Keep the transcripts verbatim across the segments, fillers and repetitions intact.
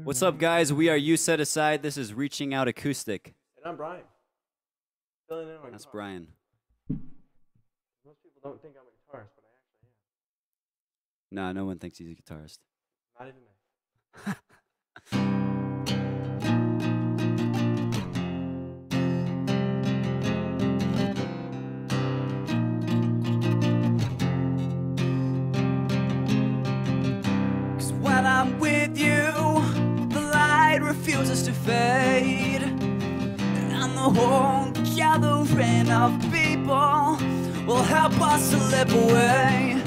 What's up, guys? We are You Set Aside. This is Reaching Out Acoustic. And I'm Brian. Filling in on That's guitar. Brian. Most people don't think I'm a guitarist, but I actually am. Nah, no one thinks he's a guitarist. Not even me. When I'm with you, the light refuses to fade, and the whole gathering of people will help us to slip away.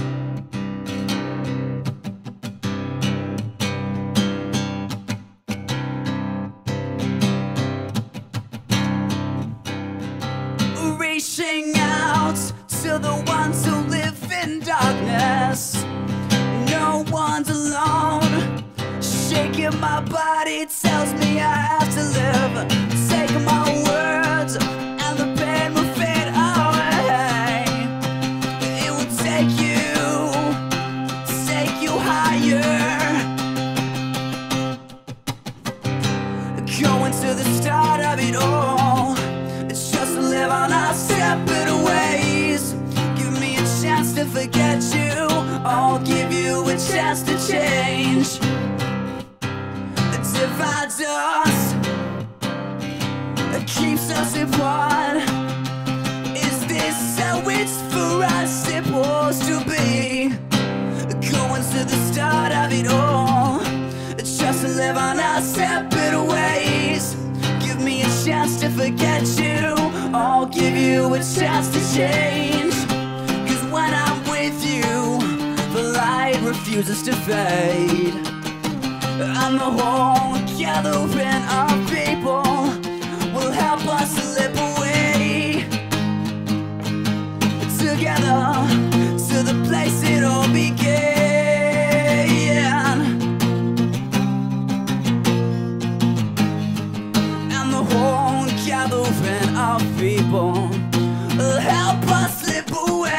Reaching out to the ones who live in darkness. No one's alone. Shaking my body tells me I have to live. Take my words and the pain will fade away. It will take you, take you higher. Going to the start of it all. It's just to live on our separate ways. Give me a chance to forget you. I'll give you a chance to change. Divides us, it keeps us apart. Is this how it's for us supposed to be? Going to the start of it all. It's just to live on our separate ways. Give me a chance to forget you. I'll give you a chance to change. Cause when I'm with you, the light refuses to fade, and the whole gathering of people will help us slip away together to the place it all began. And the whole gathering of people will help us slip away.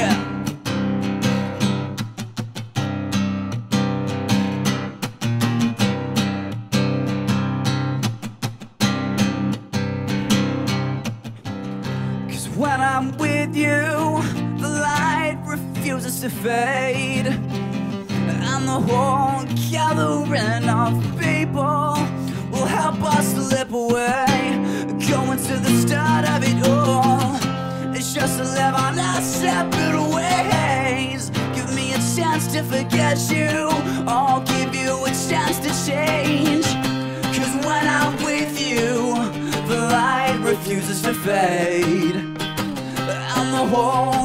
When I'm with you, the light refuses to fade, and the whole gathering of people will help us slip away. Going to the start of it all. It's just to live on our separate ways. Give me a chance to forget you. I'll give you a chance to change. Cause when I'm with you, the light refuses to fade, and the whole